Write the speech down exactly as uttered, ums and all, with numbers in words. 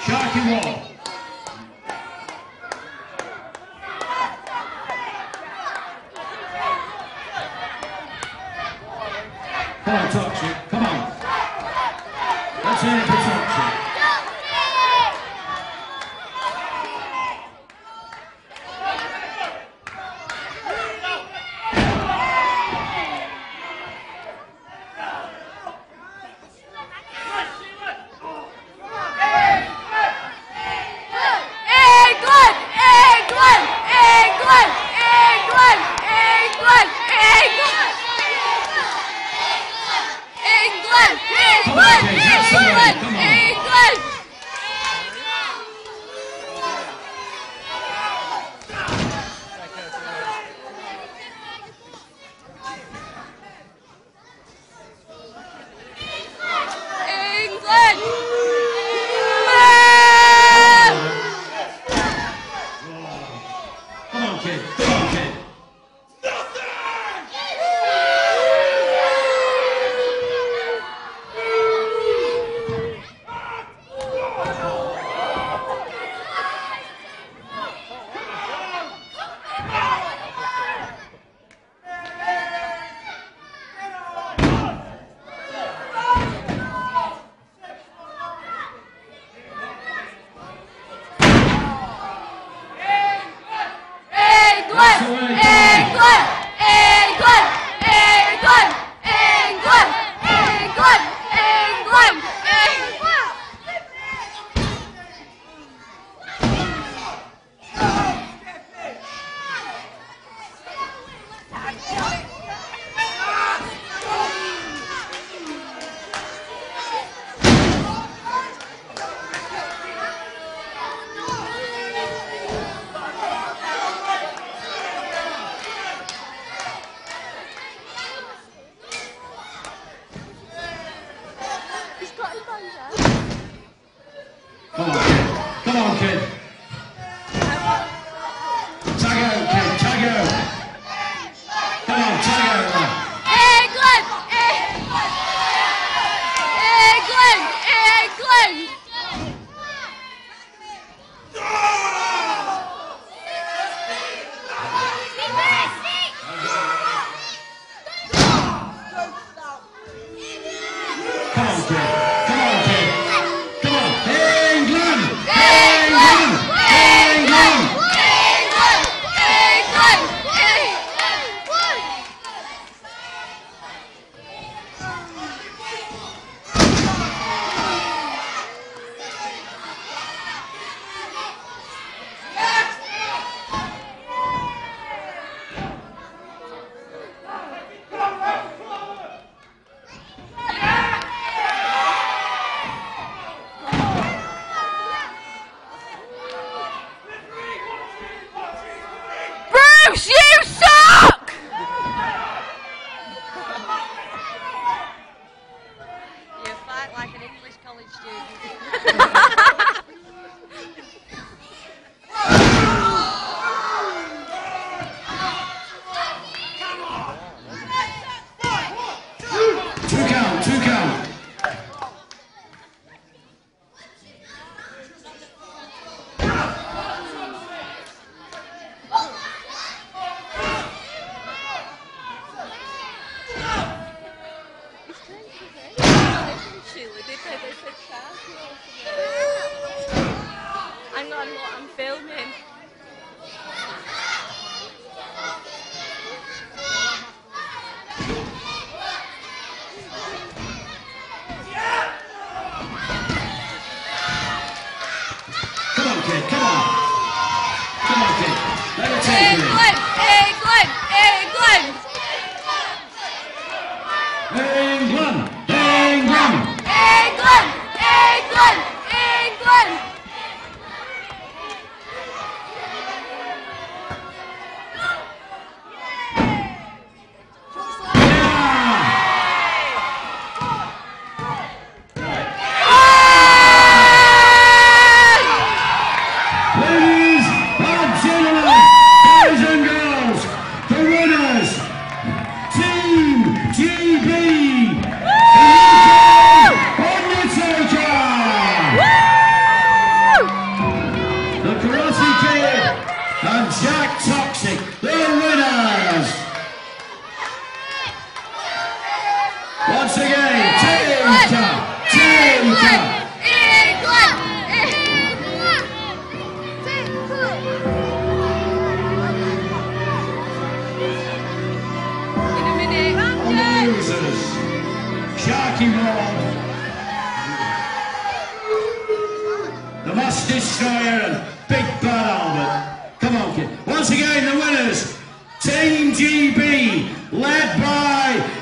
Sharky Wall. Come on, Toxic. Come on. Let's hear it for Toxic. Come on, kid. Come on, kid. Tag out, kid. Tag out. Come on, tag out. England! England! England! Come on, kid. Come on, kid. Come on. England! England! England! England! England! Bruce, you suck! You fight like an English college student. Two count, two count. Hang on, what? I'm filming. Come on, kid. Come on. Come on, kid. Let it take you. England! England! England! England! England! England! England! England! Ladies and gentlemen, boys and Destroyer and Big Bad Albert. Come on, kid. Once again, the winners, Team G B, led by